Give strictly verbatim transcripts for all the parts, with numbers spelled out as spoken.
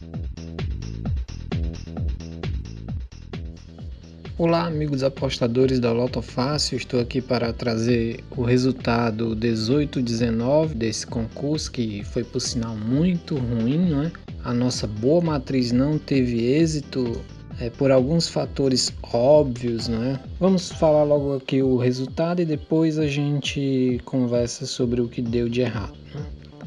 Olá, amigos apostadores da Loto Fácil, estou aqui para trazer o resultado dezoito dezenove desse concurso, que foi por sinal muito ruim, não é? A nossa boa matriz não teve êxito é, por alguns fatores óbvios, não é? Vamos falar logo aqui o resultado e depois a gente conversa sobre o que deu de errado, né?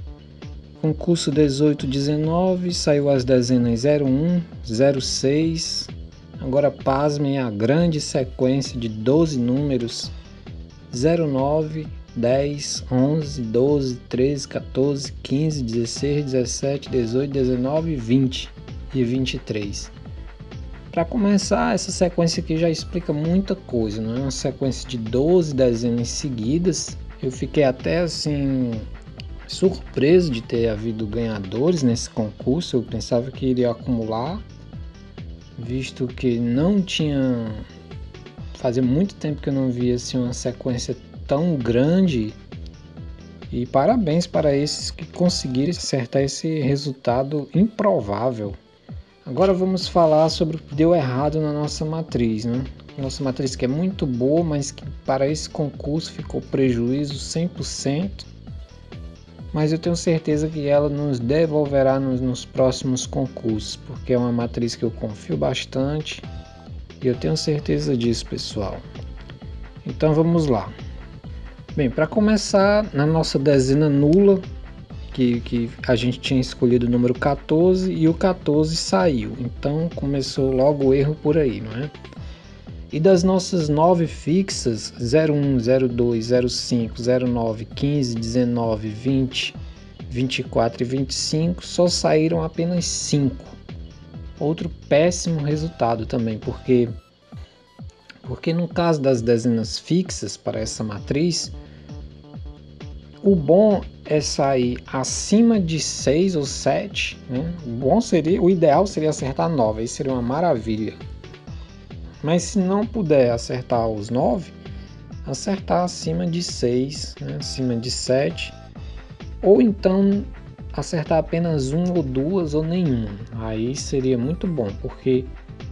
Concurso dezoito dezenove, saiu as dezenas zero um, zero seis... Agora pasmem a grande sequência de doze números: zero nove, dez, onze, doze, treze, quatorze, quinze, dezesseis, dezessete, dezoito, dezenove, vinte e vinte e três. Para começar, essa sequência aqui já explica muita coisa, não é? Uma sequência de doze dezenas seguidas. Eu fiquei até assim surpreso de ter havido ganhadores nesse concurso. Eu pensava que iria acumular, visto que não tinha, fazia muito tempo que eu não via assim uma sequência tão grande. E parabéns para esses que conseguiram acertar esse resultado improvável. Agora vamos falar sobre o que deu errado na nossa matriz, né? Nossa matriz que é muito boa, mas que para esse concurso ficou prejuízo cem por cento. Mas eu tenho certeza que ela nos devolverá nos, nos próximos concursos, porque é uma matriz que eu confio bastante e eu tenho certeza disso, pessoal. Então vamos lá. Bem, para começar, na nossa dezena nula, que, que a gente tinha escolhido o número quatorze e o quatorze saiu, então começou logo o erro por aí, não é? E das nossas nove fixas, zero um, zero dois, zero cinco, zero nove, quinze, dezenove, vinte, vinte e quatro e vinte e cinco, só saíram apenas cinco. Outro péssimo resultado também, porque, porque no caso das dezenas fixas para essa matriz, o bom é sair acima de seis ou sete, né? O bom seria, o ideal seria acertar nove, aí seria uma maravilha. Mas se não puder acertar os nove, acertar acima de seis, né? Acima de sete, ou então acertar apenas um ou duas ou nenhum. Aí seria muito bom, porque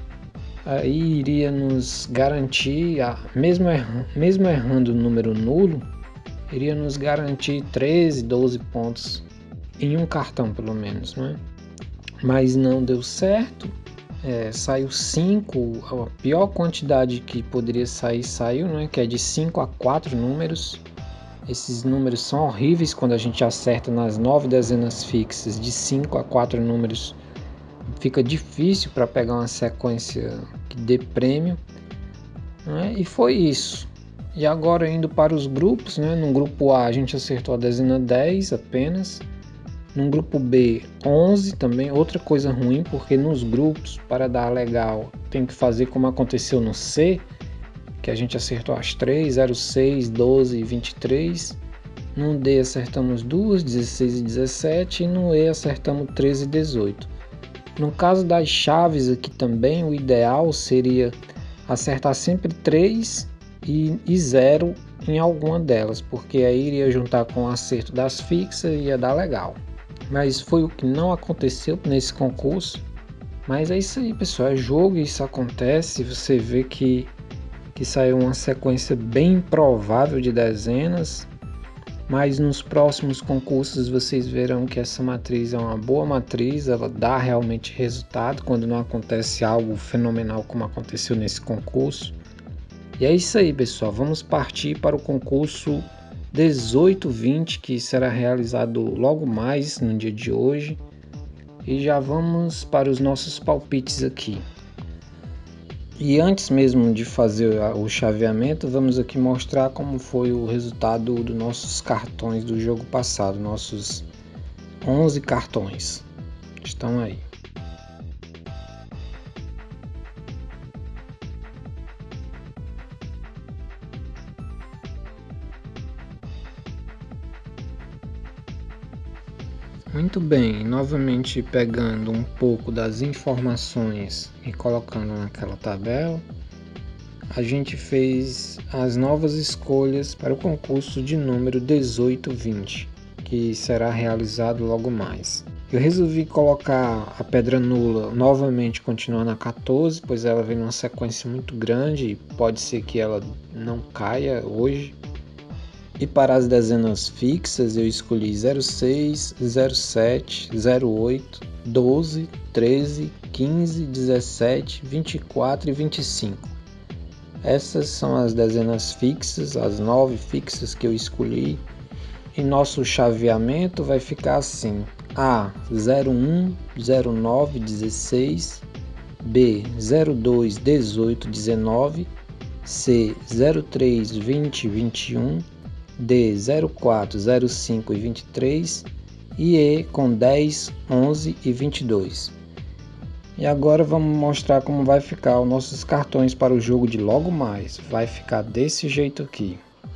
aí iria nos garantir, mesmo errando, mesmo errando o número nulo, iria nos garantir treze, doze pontos em um cartão pelo menos, né? Mas não deu certo. É, saiu cinco, a pior quantidade que poderia sair saiu, né? Que é de cinco a quatro números. Esses números são horríveis quando a gente acerta nas nove dezenas fixas. De cinco a quatro números fica difícil para pegar uma sequência que dê prêmio, né? E foi isso. E agora indo para os grupos, né? No grupo A a gente acertou a dezena dez apenas. No grupo B, onze também, outra coisa ruim, porque nos grupos, para dar legal, tem que fazer como aconteceu no C, que a gente acertou as três, zero seis, doze e vinte e três. No D acertamos duas, dezesseis e dezessete, e no E acertamos treze e dezoito. No caso das chaves aqui também, o ideal seria acertar sempre três e, e zero em alguma delas, porque aí iria juntar com o acerto das fixas e ia dar legal. Mas foi o que não aconteceu nesse concurso. Mas é isso aí, pessoal, é jogo e isso acontece. Você vê que, que saiu uma sequência bem improvável de dezenas, mas nos próximos concursos vocês verão que essa matriz é uma boa matriz, ela dá realmente resultado quando não acontece algo fenomenal como aconteceu nesse concurso. E é isso aí, pessoal, vamos partir para o concurso dezoito vinte, que será realizado logo mais no dia de hoje. E já vamos para os nossos palpites aqui. E antes mesmo de fazer o chaveamento, vamos aqui mostrar como foi o resultado dos nossos cartões do jogo passado. Nossos onze cartões estão aí. Muito bem, novamente pegando um pouco das informações e colocando naquela tabela, a gente fez as novas escolhas para o concurso de número dezoito vinte, que será realizado logo mais. Eu resolvi colocar a pedra nula novamente, continuar na quatorze, pois ela vem numa sequência muito grande e pode ser que ela não caia hoje. E para as dezenas fixas eu escolhi zero seis, zero sete, zero oito, doze, treze, quinze, dezessete, vinte e quatro e vinte e cinco. Essas são as dezenas fixas, as nove fixas que eu escolhi. E nosso chaveamento vai ficar assim: A zero um, zero nove, dezesseis, B zero dois, dezoito, dezenove, C zero três, vinte, vinte e um, D zero quatro, zero cinco e vinte e três e E com dez, onze e vinte e dois. E agora vamos mostrar como vai ficar os nossos cartões para o jogo de logo mais. Vai ficar desse jeito aqui.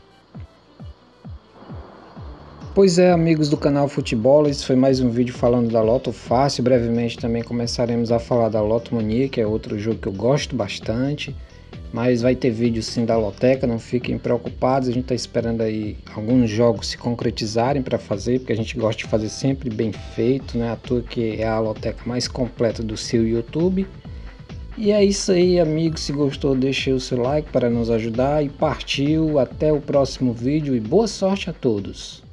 Pois é, amigos do canal Futebol, esse foi mais um vídeo falando da Loto Fácil. Brevemente também começaremos a falar da Loto Mania, que é outro jogo que eu gosto bastante. Mas vai ter vídeo sim da Loteca, não fiquem preocupados. A gente está esperando aí alguns jogos se concretizarem para fazer, porque a gente gosta de fazer sempre bem feito, né? À toa que é a Loteca mais completa do seu YouTube. E é isso aí, amigos. Se gostou, deixe o seu like para nos ajudar. E partiu, até o próximo vídeo e boa sorte a todos.